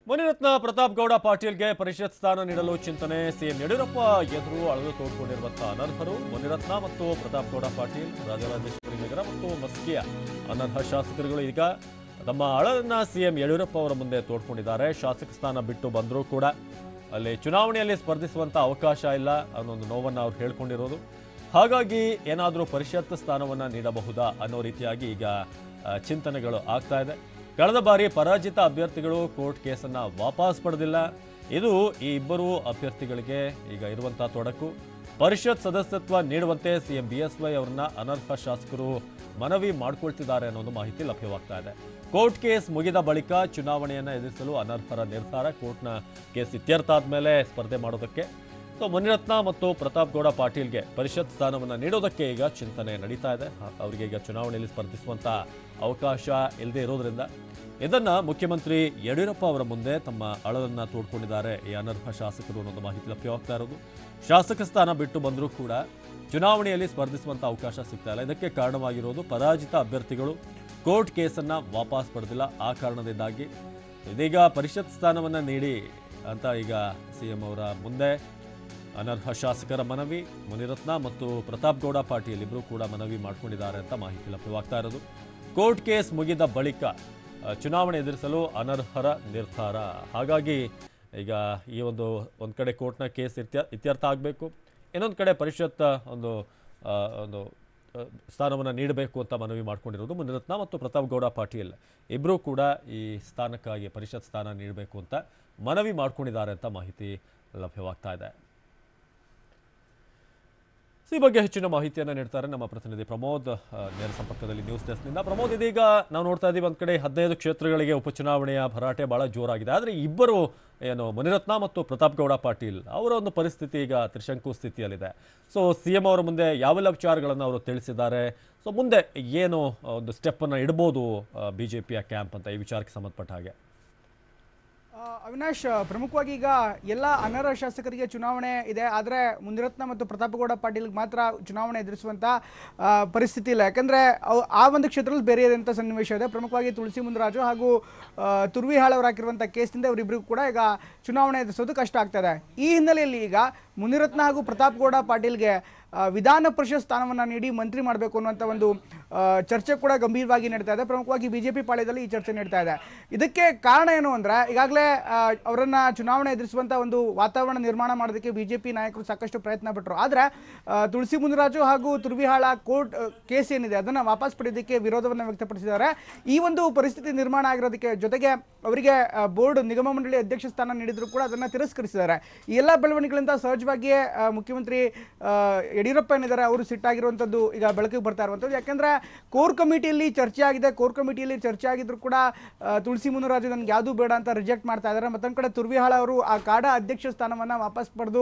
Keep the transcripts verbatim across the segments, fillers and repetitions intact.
ಮುನಿರತ್ನ ಪ್ರತಾಪ್ ಗೌಡ ಪಾಟೀಲ್ಗೆ ಪರಿಷತ್ ಸ್ಥಾನ ನೀಡಲು ಚಿಂತನೆ. ಸಿಎಂ ಯಡಿಯೂರಪ್ಪ ಎದುರು ಅಳಲು ತೋಡ್ಕೊಂಡಿರುವಂತಹ ಅನರ್ಹರು ಮುನಿರತ್ನ ಮತ್ತು ಪ್ರತಾಪ್ ಗೌಡ ಪಾಟೀಲ್. ರಾಜರಾಜೇಶ್ವರಿ ನಗರ ಮತ್ತು ಮಸ್ಕಿಯ ಅನರ್ಹ ಶಾಸಕರುಗಳು ಈಗ ತಮ್ಮ ಅಳಲನ್ನ ಸಿಎಂ ಯಡಿಯೂರಪ್ಪ ಅವರ ಮುಂದೆ ತೋಡ್ಕೊಂಡಿದ್ದಾರೆ. ಶಾಸಕ ಸ್ಥಾನ ಬಿಟ್ಟು ಬಂದರೂ ಕೂಡ ಅಲ್ಲಿ ಚುನಾವಣೆಯಲ್ಲಿ ಸ್ಪರ್ಧಿಸುವಂತ ಅವಕಾಶ ಇಲ್ಲ ಅನ್ನೋ ಒಂದು ನೋವನ್ನು ಅವ್ರು ಹೇಳ್ಕೊಂಡಿರೋದು. ಹಾಗಾಗಿ ಏನಾದರೂ ಪರಿಷತ್ ಸ್ಥಾನವನ್ನ ನೀಡಬಹುದಾ ಅನ್ನೋ ರೀತಿಯಾಗಿ ಈಗ ಚಿಂತನೆಗಳು ಆಗ್ತಾ ಇದೆ. ಕಳೆದ ಬಾರಿ ಪರಾಜಿತ ಅಭ್ಯರ್ಥಿಗಳು ಕೋರ್ಟ್ ಕೇಸನ್ನು ವಾಪಸ್ ಪಡೆದಿಲ್ಲ. ಇದು ಈ ಇಬ್ಬರು ಅಭ್ಯರ್ಥಿಗಳಿಗೆ ಈಗ ಇರುವಂತಹ ತೊಡಕು. ಪರಿಷತ್ ಸದಸ್ಯತ್ವ ನೀಡುವಂತೆ ಸಿಎಂ ಬಿಎಸ್ವೈ ಅವರನ್ನ ಅನರ್ಹ ಶಾಸಕರು ಮನವಿ ಮಾಡಿಕೊಳ್ತಿದ್ದಾರೆ ಅನ್ನೋದು ಮಾಹಿತಿ ಲಭ್ಯವಾಗ್ತಾ ಇದೆ. ಕೋರ್ಟ್ ಕೇಸ್ ಮುಗಿದ ಬಳಿಕ ಚುನಾವಣೆಯನ್ನು ಎದುರಿಸಲು ಅನರ್ಹರ ನಿರ್ಧಾರ. ಕೋರ್ಟ್ನ ಕೇಸ್ ಇತ್ಯರ್ಥ ಆದಮೇಲೆ ಸ್ಪರ್ಧೆ ಮಾಡೋದಕ್ಕೆ ಸೊ ಮುನಿರತ್ನ ಮತ್ತು ಪ್ರತಾಪ್ ಗೌಡ ಪಾಟೀಲ್ಗೆ ಪರಿಷತ್ ಸ್ಥಾನವನ್ನು ನೀಡೋದಕ್ಕೆ ಈಗ ಚಿಂತನೆ ನಡೀತಾ ಇದೆ. ಅವರಿಗೆ ಈಗ ಚುನಾವಣೆಯಲ್ಲಿ ಸ್ಪರ್ಧಿಸುವಂಥ ಅವಕಾಶ ಇಲ್ಲದೆ ಇರೋದ್ರಿಂದ ಇದನ್ನು ಮುಖ್ಯಮಂತ್ರಿ ಯಡಿಯೂರಪ್ಪ ಅವರ ಮುಂದೆ ತಮ್ಮ ಅಳಲನ್ನು ತೋಡ್ಕೊಂಡಿದ್ದಾರೆ ಈ ಅನರ್ಹ ಶಾಸಕರು ಅನ್ನೋದು ಮಾಹಿತಿ ಲಭ್ಯವಾಗ್ತಾ ಇರೋದು. ಶಾಸಕ ಸ್ಥಾನ ಬಿಟ್ಟು ಬಂದರೂ ಕೂಡ ಚುನಾವಣೆಯಲ್ಲಿ ಸ್ಪರ್ಧಿಸುವಂಥ ಅವಕಾಶ ಸಿಗ್ತಾ ಇಲ್ಲ. ಇದಕ್ಕೆ ಕಾರಣವಾಗಿರೋದು ಪರಾಜಿತ ಅಭ್ಯರ್ಥಿಗಳು ಕೋರ್ಟ್ ಕೇಸನ್ನು ವಾಪಸ್ ಪಡೆದಿಲ್ಲ. ಆ ಕಾರಣದಿಂದಾಗಿ ಇದೀಗ ಪರಿಷತ್ ಸ್ಥಾನವನ್ನು ನೀಡಿ ಅಂತ ಈಗ ಸಿಎಂ ಅವರ ಮುಂದೆ ಅನರ್ಹ ಶಾಸಕರ ಮನವಿ. ಮುನಿರತ್ನ ಮತ್ತು ಪ್ರತಾಪ್ ಗೌಡ ಪಾಟೀಲ್ ಇಬ್ಬರು ಕೂಡ ಮನವಿ ಮಾಡಿಕೊಂಡಿದ್ದಾರೆ ಅಂತ ಮಾಹಿತಿ ಲಭ್ಯವಾಗ್ತಾ ಇರೋದು. ಕೋರ್ಟ್ ಕೇಸ್ ಮುಗಿದ ಬಳಿಕ ಚುನಾವಣೆ ಎದುರಿಸಲು ಅನರ್ಹರ ನಿರ್ಧಾರ. ಹಾಗಾಗಿ ಈಗ ಈ ಒಂದು ಒಂದು ಕಡೆ ಕೋರ್ಟ್ನ ಕೇಸ್ ಇತ್ಯ ಇತ್ಯರ್ಥ ಆಗಬೇಕು, ಇನ್ನೊಂದು ಕಡೆ ಪರಿಷತ್ ಒಂದು ಒಂದು ಸ್ಥಾನವನ್ನು ನೀಡಬೇಕು ಅಂತ ಮನವಿ ಮಾಡಿಕೊಂಡಿರೋದು ಮುನಿರತ್ನ ಮತ್ತು ಪ್ರತಾಪ್ ಗೌಡ ಪಾಟೀಲ್ ಇಬ್ಬರೂ ಕೂಡ ಈ ಸ್ಥಾನಕ್ಕಾಗಿ ಪರಿಷತ್ ಸ್ಥಾನ ನೀಡಬೇಕು ಅಂತ ಮನವಿ ಮಾಡಿಕೊಂಡಿದ್ದಾರೆ ಅಂತ ಮಾಹಿತಿ ಲಭ್ಯವಾಗ್ತಾ ಇದೆ. ಈ ಬಗ್ಗೆ ಹೆಚ್ಚಿನ ಮಾಹಿತಿಯನ್ನು ನೀಡ್ತಾರೆ ನಮ್ಮ ಪ್ರತಿನಿಧಿ ಪ್ರಮೋದ್ ನೇರ ಸಂಪರ್ಕದಲ್ಲಿ ನ್ಯೂಸ್ ಡೆಸ್ಕ್ನಿಂದ. ಪ್ರಮೋದ್, ಇದೀಗ ನಾವು ನೋಡ್ತಾ ಇದ್ದೀವಿ ಒಂದು ಕಡೆ ಹದಿನೈದು ಕ್ಷೇತ್ರಗಳಿಗೆ ಉಪಚುನಾವಣೆಯ ಭರಾಟೆ ಬಹಳ ಜೋರಾಗಿದೆ. ಆದರೆ ಇಬ್ಬರು ಏನು ಮುನಿರತ್ನ ಮತ್ತು ಪ್ರತಾಪ್ ಗೌಡ ಪಾಟೀಲ್ ಅವರ ಒಂದು ಪರಿಸ್ಥಿತಿ ಈಗ ತ್ರಿಶಂಕು ಸ್ಥಿತಿಯಲ್ಲಿದೆ. ಸೊ ಸಿಎಂ ಅವರ ಮುಂದೆ ಯಾವೆಲ್ಲ ವಿಚಾರಗಳನ್ನು ಅವರು ತಿಳಿಸಿದ್ದಾರೆ, ಸೊ ಮುಂದೆ ಏನು ಒಂದು ಸ್ಟೆಪ್ಪನ್ನು ಇಡ್ಬೋದು ಬಿಜೆಪಿಯ ಕ್ಯಾಂಪ್ ಅಂತ ಈ ವಿಚಾರಕ್ಕೆ ಸಂಬಂಧಪಟ್ಟ ಹಾಗೆ? ಅವಿನಾಶ್, ಪ್ರಮುಖವಾಗಿ ಈಗ ಎಲ್ಲ ಅನರ್ಹ ಶಾಸಕರಿಗೆ ಚುನಾವಣೆ ಇದೆ. ಆದರೆ ಮುನಿರತ್ನ ಮತ್ತು ಪ್ರತಾಪಗೌಡ ಪಾಟೀಲ್ಗೆ ಮಾತ್ರ ಚುನಾವಣೆ ಎದುರಿಸುವಂಥ ಪರಿಸ್ಥಿತಿ ಇಲ್ಲ. ಯಾಕಂದರೆ ಆ ಒಂದು ಕ್ಷೇತ್ರದಲ್ಲಿ ಬೇರೆಯಾದಂಥ ಸನ್ನಿವೇಶ ಇದೆ. ಪ್ರಮುಖವಾಗಿ ತುಳಸಿ ಮುನಿರಾಜು ಹಾಗೂ ತುರ್ವಿಹಾಳ್ ಅವರು ಹಾಕಿರುವಂಥ ಕೇಸ್ನಿಂದ ಅವರಿಬ್ಬರಿಗೂ ಕೂಡ ಈಗ ಚುನಾವಣೆ ಎದುರಿಸೋದು ಕಷ್ಟ ಆಗ್ತದೆ. ಈ ಹಿನ್ನೆಲೆಯಲ್ಲಿ ಈಗ ಮುನಿರತ್ನ ಹಾಗೂ ಪ್ರತಾಪಗೌಡ ಪಾಟೀಲ್ಗೆ ವಿಧಾನ ಪರಿಷತ್ ಸ್ಥಾನವನ್ನು ನೀಡಿ ಮಂತ್ರಿ ಮಾಡಬೇಕು ಅನ್ನುವಂಥ ಒಂದು ಚರ್ಚೆ ಕೂಡ ಗಂಭೀರವಾಗಿ ನಡೀತಾ ಇದೆ. ಪ್ರಮುಖವಾಗಿ ಬಿಜೆಪಿ ಪಾಳ್ಯದಲ್ಲಿ ಈ ಚರ್ಚೆ ನಡೀತಾ ಇದೆ. ಇದಕ್ಕೆ ಕಾರಣ ಏನು ಅಂದರೆ, ಈಗಾಗಲೇ ಅವರನ್ನು ಚುನಾವಣೆ ಎದುರಿಸುವಂಥ ಒಂದು ವಾತಾವರಣ ನಿರ್ಮಾಣ ಮಾಡೋದಕ್ಕೆ ಬಿಜೆಪಿ ನಾಯಕರು ಸಾಕಷ್ಟು ಪ್ರಯತ್ನ ಪಟ್ಟರು. ಆದರೆ ತುಳಸಿ ಮುನಿರಾಜು ಹಾಗೂ ತುರ್ವಿಹಾಳ ಕೋರ್ಟ್ ಕೇಸ್ ಏನಿದೆ ಅದನ್ನು ವಾಪಸ್ ಪಡೆಯೋದಕ್ಕೆ ವಿರೋಧವನ್ನು ವ್ಯಕ್ತಪಡಿಸಿದ್ದಾರೆ. ಈ ಒಂದು ಪರಿಸ್ಥಿತಿ ನಿರ್ಮಾಣ ಆಗಿರೋದಕ್ಕೆ ಜೊತೆಗೆ ಅವರಿಗೆ ಬೋರ್ಡ್ ನಿಗಮ ಮಂಡಳಿ ಅಧ್ಯಕ್ಷ ಸ್ಥಾನ ನೀಡಿದ್ರು ಕೂಡ ಅದನ್ನು ತಿರಸ್ಕರಿಸಿದ್ದಾರೆ. ಈ ಎಲ್ಲ ಬೆಳವಣಿಗೆಗಳಿಂದ ಸಹಜವಾಗಿಯೇ ಮುಖ್ಯಮಂತ್ರಿ ಯಡಿಯೂರಪ್ಪ ಏನಿದ್ದಾರೆ ಅವರು ಸಿಟ್ಟಾಗಿರುವಂಥದ್ದು ಈಗ ಬೆಳಕಿಗೆ ಬರ್ತಾ ಇರುವಂಥದ್ದು. ಯಾಕೆಂದರೆ ಕೋರ್ ಕಮಿಟಿಯಲ್ಲಿ ಚರ್ಚೆ ಆಗಿದೆ. ಕೋರ್ ಕಮಿಟಿಯಲ್ಲಿ ಚರ್ಚೆ ಆಗಿದ್ರು ಕೂಡ ತುಳಸಿ ಮುನಿರಾಜು ನನಗೆ ಯಾವುದೂ ಬೇಡ ಅಂತ ರಿಜೆಕ್ಟ್ ಮಾಡ್ತಾ ಇದ್ದಾರೆ. ಮತ್ತೊಂದು ಕಡೆ ತುರ್ವಿಹಾಳ ಅವರು ಆ ಕಾಡಾ ಅಧ್ಯಕ್ಷ ಸ್ಥಾನವನ್ನು ವಾಪಸ್ ಪಡೆದು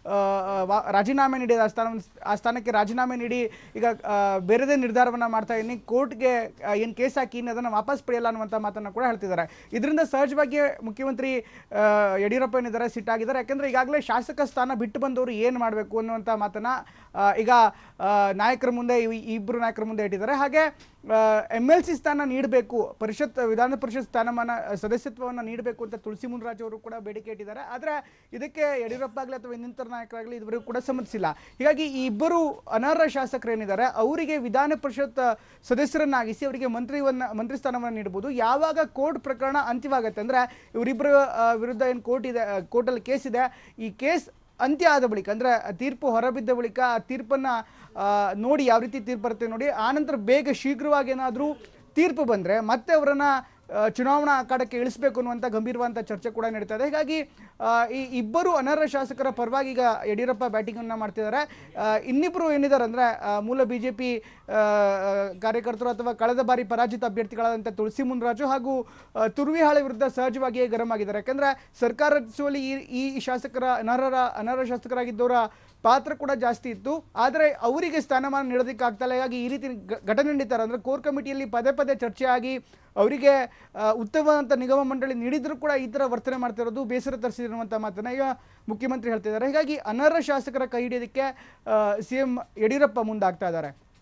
ರಾಜೀನಾಮೆ ನೀಡಿದ ಆ ಸ್ಥಾನವನ್ನು ಆ ಸ್ಥಾನಕ್ಕೆ ರಾಜೀನಾಮೆ ನೀಡಿ ಈಗ ಬೇರೆದೇ ನಿರ್ಧಾರವನ್ನು ಮಾಡ್ತಾ ಇದ್ದೀನಿ, ಕೋರ್ಟ್ಗೆ ಏನು ಕೇಸ್ ಹಾಕಿ ಇನ್ನು ಅದನ್ನು ವಾಪಸ್ ಪಡೆಯಲ್ಲ ಅನ್ನುವಂಥ ಮಾತನ್ನು ಕೂಡ ಹೇಳ್ತಿದ್ದಾರೆ. ಇದರಿಂದ ಸಹಜವಾಗಿ ಮುಖ್ಯಮಂತ್ರಿ ಯಡಿಯೂರಪ್ಪ ಏನಿದ್ದಾರೆ ಸಿಟ್ಟಾಗಿದ್ದಾರೆ. ಯಾಕೆಂದರೆ ಈಗಾಗಲೇ ಶಾಸಕ ಸ್ಥಾನ ಬಿಟ್ಟು ಬಂದವರು ಏನು ಮಾಡಬೇಕು ಅನ್ನುವಂಥ ಮಾತನ್ನು ಈಗ ನಾಯಕರ ಮುಂದೆ ಇಬ್ಬರು ನಾಯಕರ ಮುಂದೆ ಇಟ್ಟಿದ್ದಾರೆ. ಹಾಗೆ ಎಮ್ ಎಲ್ ಸಿ ಸ್ಥಾನ ನೀಡಬೇಕು, ಪರಿಷತ್ ವಿಧಾನ ಪರಿಷತ್ ಸ್ಥಾನಮಾನ ಸದಸ್ಯತ್ವವನ್ನು ನೀಡಬೇಕು ಅಂತ ತುಳಸಿ ಮುನಿರಾಜು ಅವರು ಕೂಡ ಬೇಡಿಕೆ ಇಟ್ಟಿದ್ದಾರೆ. ಆದರೆ ಇದಕ್ಕೆ ಯಡಿಯೂರಪ್ಪ ಆಗಲಿ ಅಥವಾ ಇನ್ನಿತರ ನಾಯಕರಾಗಲಿ ಇದುವರೆಗೂ ಕೂಡ ಸಮ್ಮತಿಸಿಲ್ಲ. ಹೀಗಾಗಿ ಈ ಇಬ್ಬರು ಅನರ್ಹ ಶಾಸಕರೇನಿದ್ದಾರೆ ಅವರಿಗೆ ವಿಧಾನ ಪರಿಷತ್ ಸದಸ್ಯರನ್ನಾಗಿಸಿ ಅವರಿಗೆ ಮಂತ್ರಿವನ್ನ ಮಂತ್ರಿ ಸ್ಥಾನವನ್ನು ನೀಡಬಹುದು. ಯಾವಾಗ ಕೋರ್ಟ್ ಪ್ರಕರಣ ಅಂತ್ಯವಾಗುತ್ತೆ ಅಂದರೆ ಇವರಿಬ್ಬರ ವಿರುದ್ಧ ಏನು ಕೋರ್ಟ್ ಇದೆ, ಕೋರ್ಟಲ್ಲಿ ಕೇಸ್ ಇದೆ, ಈ ಕೇಸ್ ಅಂತ್ಯ ಆದ ಬಳಿಕ ಅಂದರೆ ತೀರ್ಪು ಹೊರಬಿದ್ದ ಬಳಿಕ ಆ ತೀರ್ಪನ್ನು ನೋಡಿ ಯಾವ ರೀತಿ ತೀರ್ಪು ಬರುತ್ತೆ ನೋಡಿ, ಆನಂತರ ಬೇಗ ಶೀಘ್ರವಾಗಿ ಏನಾದರೂ ತೀರ್ಪು ಬಂದರೆ ಮತ್ತೆ ಅವರನ್ನು ಚುನಾವಣಾ ಅಖಾಡಕ್ಕೆ ಇಳಿಸಬೇಕು ಅನ್ನುವಂಥ ಗಂಭೀರವಾದಂಥ ಚರ್ಚೆ ಕೂಡ ನಡೀತಾ ಇದೆ. ಹೀಗಾಗಿ ಈ ಇಬ್ಬರು ಅನರ್ಹ ಶಾಸಕರ ಪರವಾಗಿ ಈಗ ಯಡಿಯೂರಪ್ಪ ಬ್ಯಾಟಿಂಗನ್ನು ಮಾಡ್ತಿದ್ದಾರೆ. ಇನ್ನಿಬ್ಬರು ಏನಿದ್ದಾರೆ ಅಂದರೆ ಮೂಲ ಬಿ ಜೆ ಪಿ ಕಾರ್ಯಕರ್ತರು ಅಥವಾ ಕಳೆದ ಬಾರಿ ಪರಾಜಿತ ಅಭ್ಯರ್ಥಿಗಳಾದಂಥ ತುಳಸಿ ಮುನಿರಾಜು ಹಾಗೂ ತುರ್ವಿಹಾಳ ವಿರುದ್ಧ ಸಹಜವಾಗಿಯೇ ಗರಂ ಆಗಿದ್ದಾರೆ. ಯಾಕೆಂದರೆ ಸರ್ಕಾರ ರಚಿಸುವಲ್ಲಿ ಈ ಈ ಶಾಸಕರ ಅನರ್ಹರ ಅನರ್ಹ ಶಾಸಕರಾಗಿದ್ದವರ ಪಾತ್ರ ಕೂಡ ಜಾಸ್ತಿ ಇತ್ತು. ಆದರೆ ಅವರಿಗೆ ಸ್ಥಾನಮಾನ ನೀಡೋದಕ್ಕೆ ಆಗ್ತಾಯಿಲ್ಲ. ಹೀಗಾಗಿ ಈ ರೀತಿ ಘಟನೆ ನಡೀತಾರೆ. ಅಂದರೆ ಕೋರ್ ಕಮಿಟಿಯಲ್ಲಿ ಪದೇ ಪದೇ ಚರ್ಚೆ ಆಗಿ ಅವರಿಗೆ ಉತ್ತಮವಾದಂಥ ನಿಗಮ ಮಂಡಳಿ ನೀಡಿದರೂ ಕೂಡ ಈ ಥರ ವರ್ತನೆ ಮಾಡ್ತಿರೋದು ಬೇಸರ ತರಿಸಿರುವಂಥ ಮಾತನ್ನು ಈಗ ಮುಖ್ಯಮಂತ್ರಿ ಹೇಳ್ತಿದ್ದಾರೆ. ಹೀಗಾಗಿ ಅನರ್ಹ ಶಾಸಕರ ಕೈ ಹಿಡಿಯೋದಕ್ಕೆ ಸಿ ಎಂ ಯಡಿಯೂರಪ್ಪ ಮುಂದಾಗ್ತಾ ಇದ್ದಾರೆ.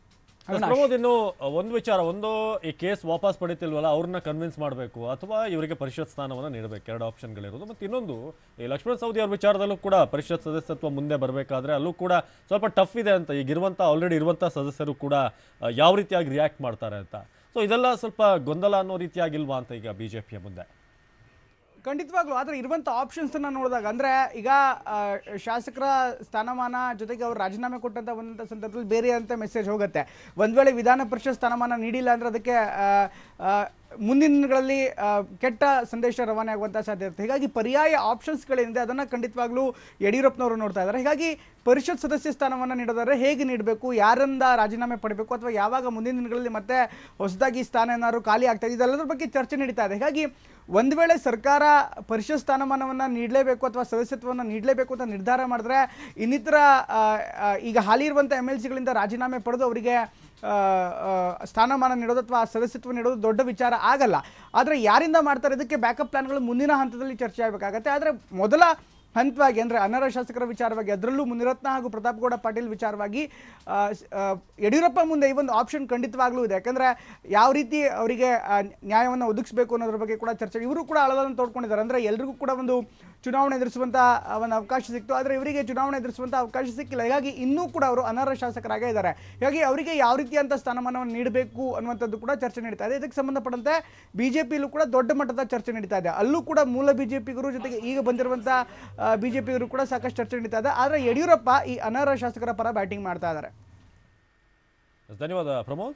ಪ್ರಮೋದ್, ಇನ್ನು ಒಂದು ವಿಚಾರ, ಒಂದು ಈ ಕೇಸ್ ವಾಪಸ್ ಪಡಿತಿಲ್ವಲ್ಲ, ಅವ್ರನ್ನ ಕನ್ವಿನ್ಸ್ ಮಾಡಬೇಕು ಅಥವಾ ಇವರಿಗೆ ಪರಿಷತ್ ಸ್ಥಾನವನ್ನ ನೀಡಬೇಕು, ಎರಡು ಆಪ್ಷನ್ಗಳಿರೋದು. ಮತ್ತು ಇನ್ನೊಂದು, ಈ ಲಕ್ಷ್ಮಣ ಸವದಿ ಅವ್ರ ವಿಚಾರದಲ್ಲೂ ಕೂಡ ಪರಿಷತ್ ಸದಸ್ಯತ್ವ ಮುಂದೆ ಬರಬೇಕಾದ್ರೆ ಅಲ್ಲೂ ಕೂಡ ಸ್ವಲ್ಪ ಟಫ್ ಇದೆ ಅಂತ, ಈಗ ಇರುವಂಥ ಆಲ್ರೆಡಿ ಇರುವಂಥ ಸದಸ್ಯರು ಕೂಡ ಯಾವ ರೀತಿಯಾಗಿ ರಿಯಾಕ್ಟ್ ಮಾಡ್ತಾರೆ ಅಂತ. ಸೊ ಇದೆಲ್ಲ ಸ್ವಲ್ಪ ಗೊಂದಲ ಅನ್ನೋ ರೀತಿಯಾಗಿಲ್ವಾ ಅಂತ ಈಗ ಬಿಜೆಪಿಯ ಮುಂದೆ? ಖಂಡಿತವಾಗ್ಲೂ. ಆದರೆ ಇರುವಂಥ ಆಪ್ಷನ್ಸನ್ನು ನೋಡಿದಾಗ, ಅಂದರೆ ಈಗ ಶಾಸಕರ ಸ್ಥಾನಮಾನ ಜೊತೆಗೆ ಅವರು ರಾಜೀನಾಮೆ ಕೊಟ್ಟಂಥ ಒಂದಂಥ ಸಂದರ್ಭದಲ್ಲಿ ಬೇರೆ ಅಂತ ಮೆಸೇಜ್ ಹೋಗುತ್ತೆ. ಒಂದು ವೇಳೆ ವಿಧಾನ ಪರಿಷತ್ ಸ್ಥಾನಮಾನ ನೀಡಿಲ್ಲ ಅಂದರೆ ಅದಕ್ಕೆ ಮುಂದಿನ ದಿನಗಳಲ್ಲಿ ಕೆಟ್ಟ ಸಂದೇಶ ರವಾನೆ ಆಗುವಂಥ ಸಾಧ್ಯತೆ ಇರುತ್ತೆ. ಹೀಗಾಗಿ ಪರ್ಯಾಯ ಆಪ್ಷನ್ಸ್ಗಳೇನಿದೆ ಅದನ್ನು ಖಂಡಿತವಾಗ್ಲೂ ಯಡಿಯೂರಪ್ಪನವರು ನೋಡ್ತಾ ಇದ್ದಾರೆ. ಹೀಗಾಗಿ ಪರಿಷತ್ ಸದಸ್ಯ ಸ್ಥಾನವನ್ನು ನೀಡೋದಾದ್ರೆ ಹೇಗೆ ನೀಡಬೇಕು, ಯಾರಿಂದ ರಾಜೀನಾಮೆ ಪಡಬೇಕು, ಅಥವಾ ಯಾವಾಗ ಮುಂದಿನ ದಿನಗಳಲ್ಲಿ ಮತ್ತೆ ಹೊಸದಾಗಿ ಸ್ಥಾನ ಏನಾದ್ರು ಖಾಲಿ ಆಗ್ತಾ ಇದೆ, ಇದೆಲ್ಲದರ ಬಗ್ಗೆ ಚರ್ಚೆ ನಡೀತಾ ಇದೆ. ಹೀಗಾಗಿ ಒಂದು ವೇಳೆ ಸರ್ಕಾರ ಪರಿಷತ್ ಸ್ಥಾನಮಾನವನ್ನು ನೀಡಲೇಬೇಕು ಅಥವಾ ಸದಸ್ಯತ್ವವನ್ನು ನೀಡಲೇಬೇಕು ಅಂತ ನಿರ್ಧಾರ ಮಾಡಿದ್ರೆ, ಇನ್ನಿತರ ಈಗ ಹಾಲಿ ಇರುವಂಥ ಎಮ್ ಎಲ್ ಸಿಗಳಿಂದ ರಾಜೀನಾಮೆ ಪಡೆದು ಅವರಿಗೆ ಸ್ಥಾನಮಾನ ನೀಡೋದು ಅಥವಾ ಸದಸ್ಯತ್ವ ನೀಡೋದು ದೊಡ್ಡ ವಿಚಾರ ಆಗಲ್ಲ. ಆದರೆ ಯಾರಿಂದ ಮಾಡ್ತಾರೆ ಇದಕ್ಕೆ ಬ್ಯಾಕಪ್ ಪ್ಲಾನ್ಗಳು ಮುಂದಿನ ಹಂತದಲ್ಲಿ ಚರ್ಚೆ ಆಗಬೇಕಾಗತ್ತೆ. ಆದರೆ ಮೊದಲ ಹಂತವಾಗಿ ಅಂದರೆ ಅನರ್ಹ ಶಾಸಕರ ವಿಚಾರವಾಗಿ, ಅದರಲ್ಲೂ ಮುನಿರತ್ನ ಹಾಗೂ ಪ್ರತಾಪ್ ಗೌಡ ಪಾಟೀಲ್ ವಿಚಾರವಾಗಿ ಯಡಿಯೂರಪ್ಪ ಮುಂದೆ ಈ ಒಂದು ಆಪ್ಷನ್ ಖಂಡಿತವಾಗ್ಲೂ ಇದೆ. ಯಾಕಂದರೆ ಯಾವ ರೀತಿ ಅವರಿಗೆ ನ್ಯಾಯವನ್ನು ಒದಗಿಸಬೇಕು ಅನ್ನೋದ್ರ ಬಗ್ಗೆ ಕೂಡ ಚರ್ಚೆ, ಇವರು ಕೂಡ ಅಳಲನ್ನು ತೋಡ್ಕೊಂಡಿದ್ದಾರೆ. ಅಂದರೆ ಎಲ್ರಿಗೂ ಕೂಡ ಒಂದು ಚುನಾವಣೆ ಎದುರಿಸುವಂಥ ಒಂದು ಅವಕಾಶ ಸಿಕ್ತು, ಆದರೆ ಇವರಿಗೆ ಚುನಾವಣೆ ಎದುರಿಸುವಂಥ ಅವಕಾಶ ಸಿಕ್ಕಿಲ್ಲ. ಹೀಗಾಗಿ ಇನ್ನೂ ಕೂಡ ಅವರು ಅನರ್ಹ ಶಾಸಕರಾಗೇ ಇದ್ದಾರೆ. ಹೀಗಾಗಿ ಅವರಿಗೆ ಯಾವ ರೀತಿಯಂಥ ಸ್ಥಾನಮಾನವನ್ನು ನೀಡಬೇಕು ಅನ್ನುವಂಥದ್ದು ಕೂಡ ಚರ್ಚೆ ನಡೀತಾ ಇದೆ. ಇದಕ್ಕೆ ಸಂಬಂಧಪಟ್ಟಂತೆ ಬಿಜೆಪಿಯಲ್ಲೂ ಕೂಡ ದೊಡ್ಡ ಮಟ್ಟದ ಚರ್ಚೆ ನಡೀತಾ ಇದೆ. ಅಲ್ಲೂ ಕೂಡ ಮೂಲ ಬಿಜೆಪಿಗರು ಜೊತೆಗೆ ಈಗ ಬಂದಿರುವಂಥ ಬಿಜೆಪಿಯವರು ಕೂಡ ಸಾಕಷ್ಟು ಚರ್ಚೆ ನಡೀತಾ ಇದೆ. ಆದರೆ ಯಡಿಯೂರಪ್ಪ ಈ ಅನರ್ಹ ಶಾಸಕರ ಪರ ಬ್ಯಾಟಿಂಗ್ ಮಾಡ್ತಾ ಇದ್ದಾರೆ. ಧನ್ಯವಾದ ಪ್ರಮೋದ್.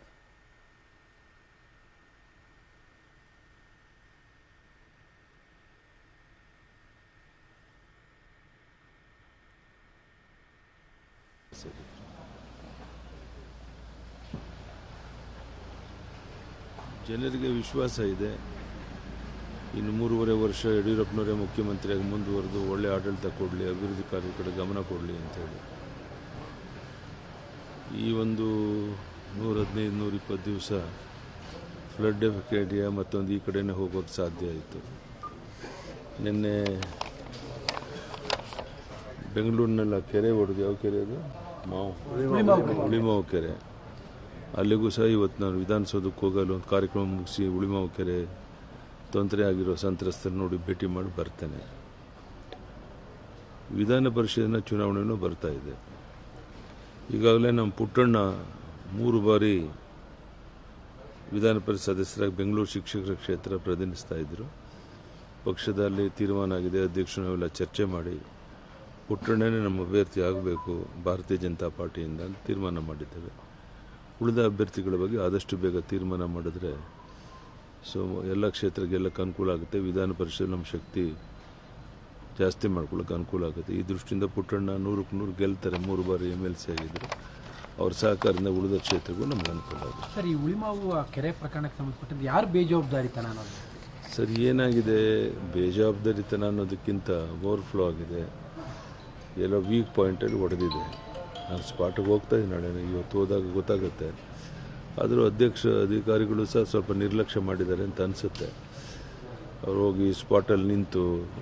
ಜನರಿಗೆ ವಿಶ್ವಾಸ ಇದೆ, ಇನ್ನು ಮೂರುವರೆ ವರ್ಷ ಯಡಿಯೂರಪ್ಪನವರೇ ಮುಖ್ಯಮಂತ್ರಿಯಾಗಿ ಮುಂದುವರೆದು ಒಳ್ಳೆ ಆಡಳಿತ ಕೊಡಲಿ, ಅಭಿವೃದ್ಧಿ ಕಾರ್ಯದ ಕಡೆ ಗಮನ ಕೊಡಲಿ ಅಂತೇಳಿ. ಈ ಒಂದು ನೂರ ಹದಿನೈದು ನೂರ ಇಪ್ಪತ್ತು ದಿವಸ ಫ್ಲಡ್ ಎಫೆಕ್ಟ್ ಏರಿಯಾ ಮತ್ತೊಂದು ಈ ಕಡೆನೇ ಹೋಗೋಕ್ಕೆ ಸಾಧ್ಯ ಆಯಿತು. ನಿನ್ನೆ ಬೆಂಗಳೂರಿನಲ್ಲಿ ಕೆರೆ ಹೊಡೆದು, ಯಾವ ಕೆರೆ ಅದು, ಮಾವು ಉಳಿಮಾವು ಕೆರೆ, ಅಲ್ಲಿಗೂ ಸಹ ಇವತ್ತು ನಾನು ವಿಧಾನಸೌಧಕ್ಕೆ ಹೋಗಲು ಒಂದು ಕಾರ್ಯಕ್ರಮ ಮುಗಿಸಿ ಉಳಿಮಾವು ಕೆರೆ ತೊಂದರೆ ಆಗಿರೋ ಸಂತ್ರಸ್ತರು ನೋಡಿ ಭೇಟಿ ಮಾಡಿ ಬರ್ತೇನೆ. ವಿಧಾನ ಪರಿಷತ್ತಿನ ಚುನಾವಣೆಯೂ ಬರ್ತಾ ಇದೆ. ಈಗಾಗಲೇ ನಮ್ಮ ಪುಟ್ಟಣ್ಣ ಮೂರು ಬಾರಿ ವಿಧಾನ ಪರಿಷತ್ ಸದಸ್ಯರಾಗಿ ಬೆಂಗಳೂರು ಶಿಕ್ಷಕರ ಕ್ಷೇತ್ರ ಪ್ರತಿನಿಧಿಸ್ತಾ ಇದ್ದರು. ಪಕ್ಷದಲ್ಲಿ ತೀರ್ಮಾನ ಆಗಿದೆ, ಅಧ್ಯಕ್ಷರು ನಾವೆಲ್ಲ ಚರ್ಚೆ ಮಾಡಿ ಪುಟ್ಟಣ್ಣನೇ ನಮ್ಮ ಅಭ್ಯರ್ಥಿ ಆಗಬೇಕು ಭಾರತೀಯ ಜನತಾ ಪಾರ್ಟಿಯಿಂದ ತೀರ್ಮಾನ ಮಾಡಿದ್ದೇವೆ. ಉಳಿದ ಅಭ್ಯರ್ಥಿಗಳ ಬಗ್ಗೆ ಆದಷ್ಟು ಬೇಗ ತೀರ್ಮಾನ ಮಾಡಿದ್ರೆ ಸೊ ಎಲ್ಲ ಕ್ಷೇತ್ರಕ್ಕೆಲ್ಲಕ್ಕೆ ಅನುಕೂಲ ಆಗುತ್ತೆ. ವಿಧಾನ ಪರಿಷತ್ ನಮ್ಮ ಶಕ್ತಿ ಜಾಸ್ತಿ ಮಾಡ್ಕೊಳ್ಳೋಕೆ ಅನುಕೂಲ ಆಗುತ್ತೆ. ಈ ದೃಷ್ಟಿಯಿಂದ ಪುಟ್ಟಣ್ಣ ನೂರಕ್ಕೆ ನೂರು ಗೆಲ್ತಾರೆ. ಮೂರು ಬಾರಿ ಎಮ್ ಎಲ್ ಸಿ ಆಗಿದ್ದರು. ಅವ್ರ ಸಹಕಾರದಿಂದ ಉಳಿದ ಕ್ಷೇತ್ರಕ್ಕೂ ನಮ್ಗೆ ಅನುಕೂಲ ಆಗುತ್ತೆ. ಸರ್, ಈ ಉಳಿಮಾವು ಕೆರೆ ಪ್ರಕರಣಕ್ಕೆ ಸಂಬಂಧಪಟ್ಟಂತೆ ಯಾರು ಬೇಜವಾಬ್ದಾರಿತನ ಅನ್ನೋದು? ಸರ್, ಏನಾಗಿದೆ, ಬೇಜವಾಬ್ದಾರಿತನ ಅನ್ನೋದಕ್ಕಿಂತ ಓವರ್ಫ್ಲೋ ಆಗಿದೆ. ಎಲ್ಲೋ ವೀಕ್ ಪಾಯಿಂಟಲ್ಲಿ ಹೊಡೆದಿದೆ. ನಾನು ಸ್ಪಾಟಿಗೆ ಹೋಗ್ತಾ ಇದ್ದೀನಿ, ನಾಳೆ ಇವತ್ತು ಹೋದಾಗ ಗೊತ್ತಾಗುತ್ತೆ. ಆದರೂ ಅಧ್ಯಕ್ಷ ಅಧಿಕಾರಿಗಳು ಸಹ ಸ್ವಲ್ಪ ನಿರ್ಲಕ್ಷ್ಯ ಮಾಡಿದ್ದಾರೆ ಅಂತ ಅನಿಸುತ್ತೆ. ಅವ್ರು ಹೋಗಿ ಸ್ಪಾಟಲ್ಲಿ ನಿಂತು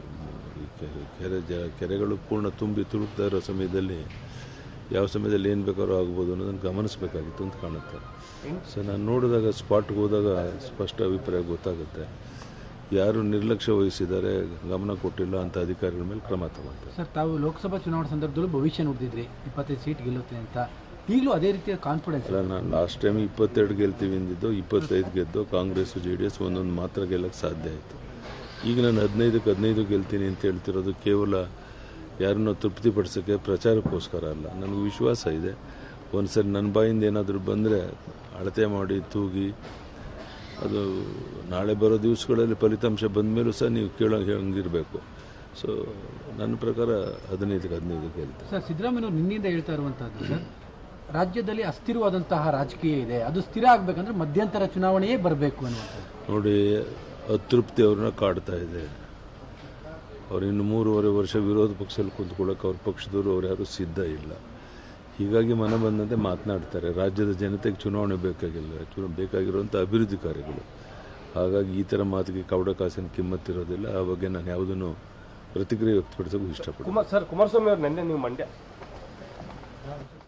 ಕೆರೆ ಜ ಕೆರೆಗಳು ಪೂರ್ಣ ತುಂಬಿ ತುಳುಕ್ತಾ ಇರೋ ಸಮಯದಲ್ಲಿ ಯಾವ ಸಮಯದಲ್ಲಿ ಏನು ಬೇಕಾದ್ರೂ ಆಗ್ಬೋದು ಅನ್ನೋದನ್ನು ಗಮನಿಸಬೇಕಾಗಿತ್ತು ಅಂತ ಕಾಣುತ್ತೆ. ಸೊ ನಾನು ನೋಡಿದಾಗ ಸ್ಪಾಟ್ಗೆ ಹೋದಾಗ ಸ್ಪಷ್ಟ ಅಭಿಪ್ರಾಯ ಗೊತ್ತಾಗುತ್ತೆ. ಯಾರು ನಿರ್ಲಕ್ಷ್ಯ ವಹಿಸಿದ್ದಾರೆ, ಗಮನ ಕೊಟ್ಟಿಲ್ಲ ಅಂತ ಅಧಿಕಾರಿಗಳ ಮೇಲೆ ಕ್ರಮ ತಗೊಳ್ತಾರೆ. ಸರ್, ತಾವು ಲೋಕಸಭಾ ಚುನಾವಣೆ ಸಂದರ್ಭದಲ್ಲೂ ಭವಿಷ್ಯ ನುಡಿದಿದ್ರಿ ಇಪ್ಪತ್ತೈದು ಸೀಟ್ ಗೆಲ್ಲುತ್ತೆ ಅಂತ. ಈಗಲೂ ಅದೇ ರೀತಿಯ ಕಾನ್ಫಿಡೆನ್ಸ್? ಅಲ್ಲ, ನಾನು ಲಾಸ್ಟ್ ಟೈಮ್ ಇಪ್ಪತ್ತೆರಡು ಗೆಲ್ತೀವಿ ಅಂದಿದ್ದು, ಇಪ್ಪತ್ತೈದು ಗೆದ್ದು ಕಾಂಗ್ರೆಸ್ ಜೆ ಡಿ ಎಸ್ ಒಂದೊಂದು ಮಾತ್ರ ಗೆಲ್ಲಕ್ಕೆ ಸಾಧ್ಯ ಆಯಿತು. ಈಗ ನಾನು ಹದಿನೈದಕ್ಕೆ ಹದಿನೈದು ಗೆಲ್ತೀನಿ ಅಂತ ಹೇಳ್ತಿರೋದು ಕೇವಲ ಯಾರನ್ನೋ ತೃಪ್ತಿಪಡಿಸೋಕ್ಕೆ, ಪ್ರಚಾರಕ್ಕೋಸ್ಕರ ಅಲ್ಲ. ನನಗೆ ವಿಶ್ವಾಸ ಇದೆ, ಒಂದು ಸರಿ ನನ್ನ ಬಾಯಿಂದ ಏನಾದರೂ ಬಂದರೆ ಅಳತೆ ಮಾಡಿ ತೂಗಿ ಅದು ನಾಳೆ ಬರೋ ದಿವಸಗಳಲ್ಲಿ ಫಲಿತಾಂಶ ಬಂದ ಮೇಲೂ ಸಹ ನೀವು ಕೇಳೋ ಹಂಗಿರಬೇಕು. ಸೊ ನನ್ನ ಪ್ರಕಾರ ಹದಿನೈದಕ್ಕೆ ಹದಿನೈದು ಗೆಲ್ತಾರೆ. ಸರ್, ಸಿದ್ದರಾಮಯ್ಯವರು ನಿನ್ನಿಂದ ಹೇಳ್ತಾ ಇರುವಂಥದ್ದು ಸರ್, ರಾಜ್ಯದಲ್ಲಿ ಅಸ್ಥಿರವಾದಂತಹ ರಾಜಕೀಯ ಇದೆ, ಅದು ಸ್ಥಿರ ಆಗಬೇಕಂದ್ರೆ ಮಧ್ಯಂತರ ಚುನಾವಣೆಯೇ ಬರಬೇಕು ಅನ್ನುವಂಥದ್ದು. ನೋಡಿ, ಅತೃಪ್ತಿ ಅವ್ರನ್ನ ಕಾಡ್ತಾ ಇದೆ. ಅವ್ರು ಇನ್ನು ಮೂರುವರೆ ವರ್ಷ ವಿರೋಧ ಪಕ್ಷದಲ್ಲಿ ಕುಂತ್ಕೊಳ್ಳೋಕೆ ಅವ್ರ ಪಕ್ಷದವರು ಅವ್ರು ಯಾರೂ ಸಿದ್ಧ ಇಲ್ಲ. ಹೀಗಾಗಿ ಮನ ಬಂದಂತೆ ಮಾತನಾಡ್ತಾರೆ. ರಾಜ್ಯದ ಜನತೆಗೆ ಚುನಾವಣೆ ಬೇಕಾಗಿಲ್ಲ, ಚುನಾ ಬೇಕಾಗಿರುವಂಥ ಅಭಿವೃದ್ಧಿ ಕಾರ್ಯಗಳು. ಹಾಗಾಗಿ ಈ ಥರ ಮಾತಿಗೆ ಕವಡ ಕಾಸಿನ ಕಿಮ್ಮತ್ತಿರೋದಿಲ್ಲ. ಆ ಬಗ್ಗೆ ನಾನು ಯಾವುದನ್ನು ಪ್ರತಿಕ್ರಿಯೆ ವ್ಯಕ್ತಪಡಿಸೋಕ್ಕೂ ಇಷ್ಟಪಡ್ತೀನಿ. ಸರ್, ಕುಮಾರಸ್ವಾಮಿ ಅವರು ನಿನ್ನೆ ನೀವು ಮಂಡ್ಯ